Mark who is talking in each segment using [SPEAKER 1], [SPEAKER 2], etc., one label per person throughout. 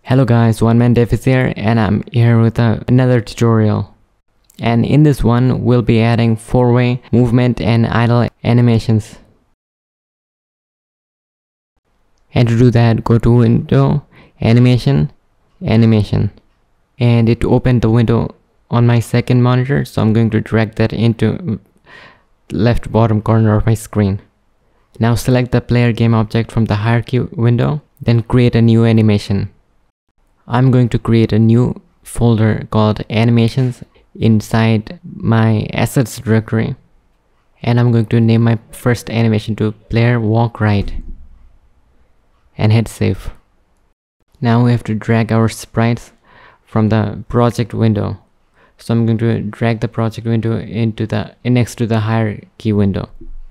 [SPEAKER 1] Hello guys, One Man Dev is here and I'm here with another tutorial. And in this one, we'll be adding 4-way movement and idle animations. And to do that, go to Window, Animation, Animation. And it opened the window on my second monitor, so I'm going to drag that into left bottom corner of my screen. Now select the player game object from the hierarchy window, then create a new animation. I'm going to create a new folder called Animations inside my assets directory, and I'm going to name my first animation to player walk right and hit save. Now we have to drag our sprites from the project window, so I'm going to drag the project window into the next to the hierarchy window,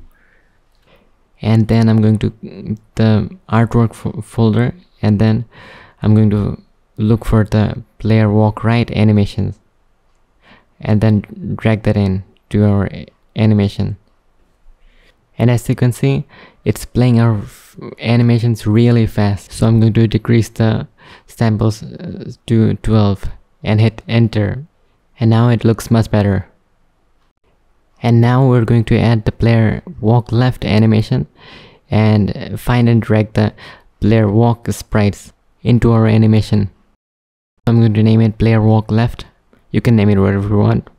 [SPEAKER 1] and then I'm going to the artwork folder, and then I'm going to look for the player walk right animations and then drag that in to our animation. And as you can see, it's playing our animations really fast, so I'm going to decrease the samples to 12 and hit enter, and now it looks much better. And now we're going to add the player walk left animation and find and drag the player walk sprites into our animation. I'm going to name it player walk left. You can name it whatever you want.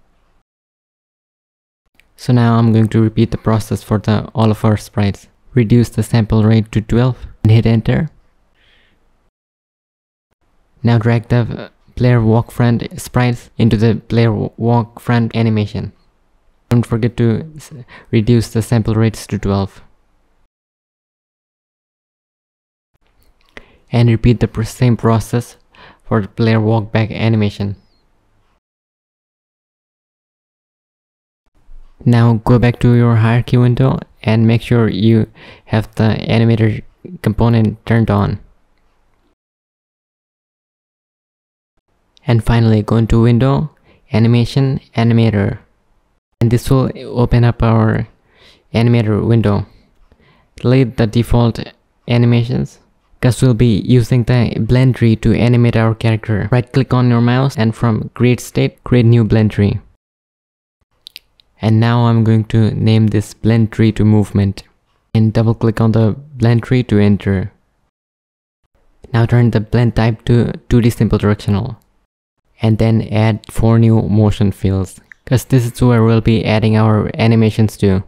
[SPEAKER 1] So now I'm going to repeat the process for all of our sprites. Reduce the sample rate to 12 and hit enter. Now drag the player walk front sprites into the player walk front animation. Don't forget to reduce the sample rates to 12. And repeat the same process for the player walk back animation. Now go back to your hierarchy window and make sure you have the animator component turned on. And finally go into Window, Animation, Animator. And this will open up our animator window. Delete the default animations, because we'll be using the blend tree to animate our character. Right click on your mouse and from create state, create new blend tree. And now I'm going to name this blend tree to movement and double click on the blend tree to enter. Now turn the blend type to 2D simple directional and then add 4 new motion fields, because this is where we'll be adding our animations to.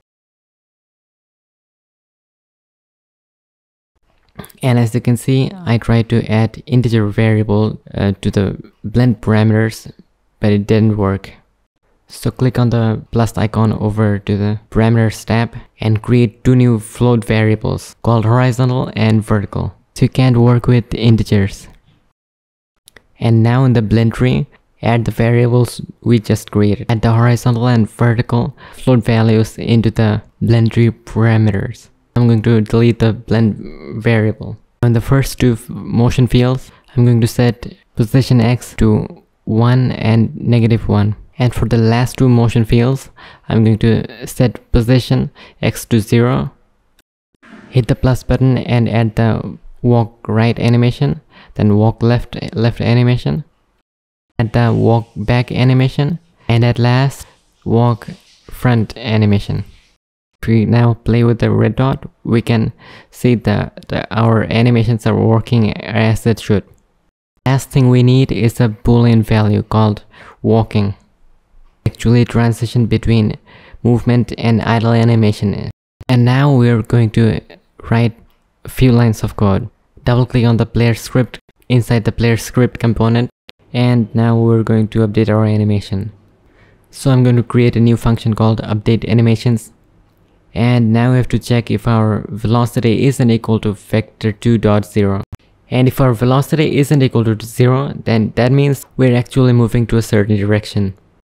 [SPEAKER 1] And as you can see, I tried to add integer variable to the blend parameters, but it didn't work. So click on the plus icon over to the parameters tab and create 2 new float variables called horizontal and vertical. So you can't work with integers. And now in the blend tree, add the variables we just created. Add the horizontal and vertical float values into the blend tree parameters. I'm going to delete the blend variable. On the first 2 motion fields, I'm going to set position X to 1 and -1. And for the last 2 motion fields, I'm going to set position X to 0. Hit the plus button and add the walk right animation, then walk left animation, add the walk back animation, and at last walk front animation. If we now play with the red dot, we can see that our animations are working as it should. Last thing we need is a boolean value called walking. Actually transition between movement and idle animation. And now we're going to write a few lines of code. Double click on the player script inside the player script component, and now we're going to update our animation. So I'm going to create a new function called update animations. And now we have to check if our velocity isn't equal to vector2.0. And if our velocity isn't equal to 0, then that means we're actually moving to a certain direction.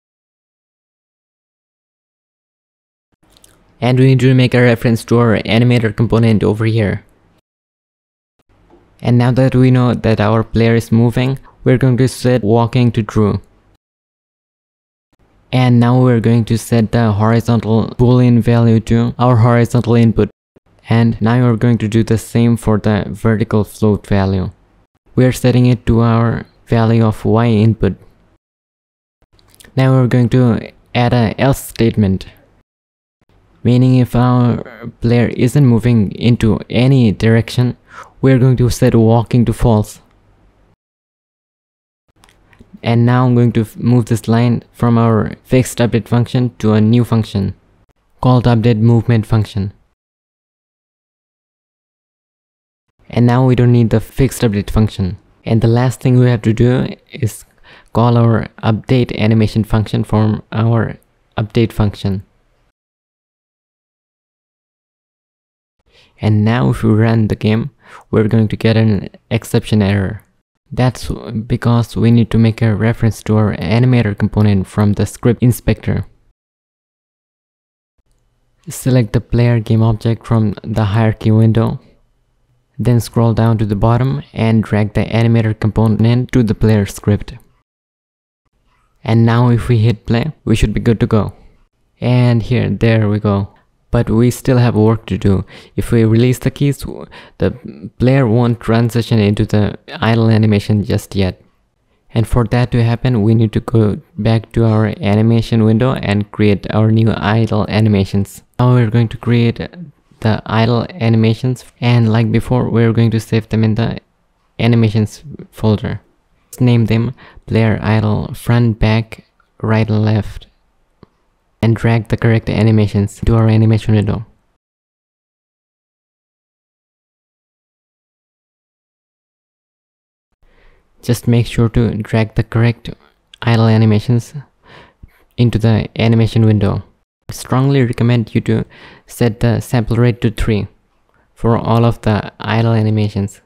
[SPEAKER 1] And we need to make a reference to our animator component over here. And now that we know that our player is moving, we're going to set walking to true. And now we're going to set the horizontal boolean value to our horizontal input. And now we're going to do the same for the vertical float value. we're setting it to our value of y input. Now we're going to add a else statement, meaning if our player isn't moving into any direction, we're going to set walking to false. And now I'm going to move this line from our fixed update function to a new function called update movement function. And now we don't need the fixed update function. And the last thing we have to do is call our update animation function from our update function. And now if we run the game, we're going to get an exception error. That's because we need to make a reference to our animator component from the script inspector. Select the player game object from the hierarchy window. Then scroll down to the bottom and drag the animator component to the player script. And now if we hit play, we should be good to go. And there we go. But we still have work to do. If we release the keys, the player won't transition into the idle animation just yet. And for that to happen, we need to go back to our animation window and create our new idle animations. Now we're going to create the idle animations, and like before, we're going to save them in the animations folder. Let's name them player idle front, back, right, left, and drag the correct animations to our animation window. Just make sure to drag the correct idle animations into the animation window. I strongly recommend you to set the sample rate to 3 for all of the idle animations.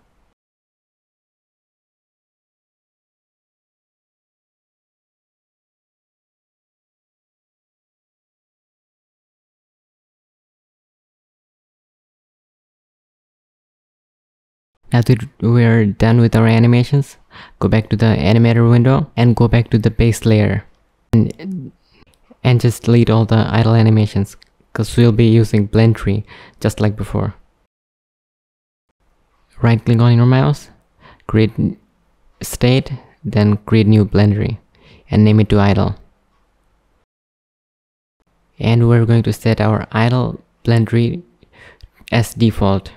[SPEAKER 1] Now that we're done with our animations, go back to the animator window and go back to the base layer and just delete all the idle animations, because we'll be using Blend Tree just like before. Right click on your mouse, create state, then create new Blend Tree and name it to idle. And we're going to set our idle Blend Tree as default.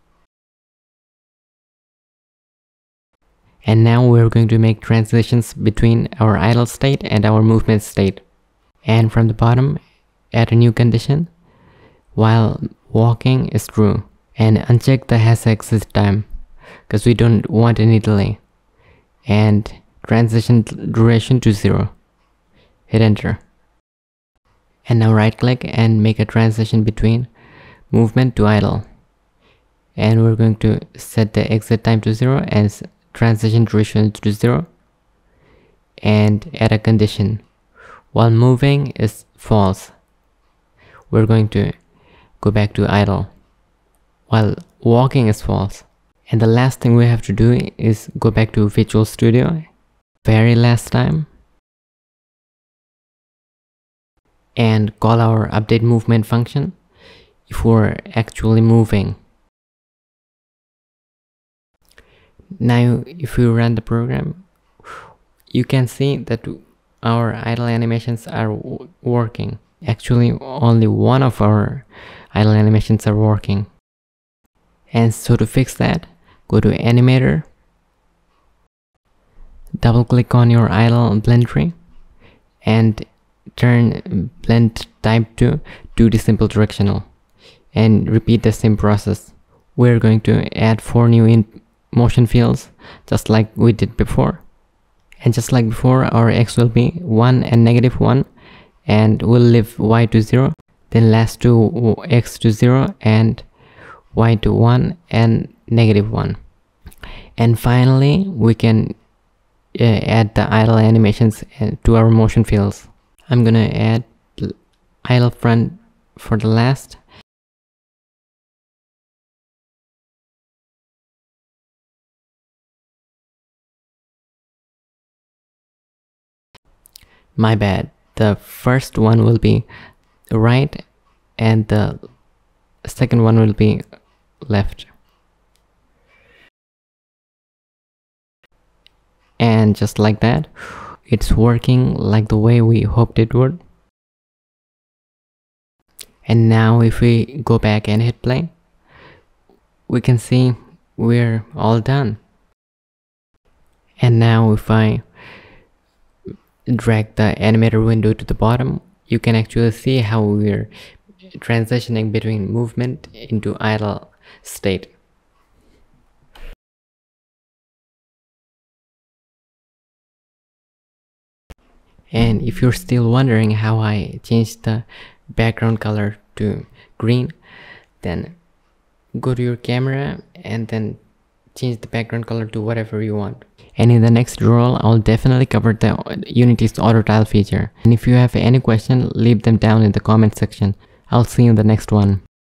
[SPEAKER 1] And now we're going to make transitions between our idle state and our movement state. And from the bottom, add a new condition while walking is true, and uncheck the has exit time because we don't want any delay, and transition duration to 0. Hit enter. And now right click and make a transition between movement to idle, and we're going to set the exit time to 0 and transition duration to 0, and add a condition while moving is false. We're going to go back to idle while walking is false. And the last thing we have to do is go back to Visual Studio very last time and call our update movement function if we're actually moving. Now if we run the program, you can see that our idle animations are working. Actually, only one of our idle animations are working. And so to fix that, go to Animator, double click on your idle blend tree, and turn blend type to 2D simple directional, and repeat the same process. We're going to add 4 new motion fields just like we did before. And just like before, our x will be 1 and -1, and we'll leave y to 0, then last two x to 0 and y to 1 and -1. And finally, we can add the idle animations to our motion fields. I'm gonna add idle front for the last. My bad. The first one will be right and the second one will be left. And just like that, it's working like the way we hoped it would. And now if we go back and hit play, we can see we're all done. And now if I drag the animator window to the bottom, you can actually see how we're transitioning between movement into idle state. And if you're still wondering how I changed the background color to green, then go to your camera and then change the background color to whatever you want. And in the next tutorial, I'll definitely cover the Unity's auto tile feature. And if you have any question, leave them down in the comment section. I'll see you in the next one.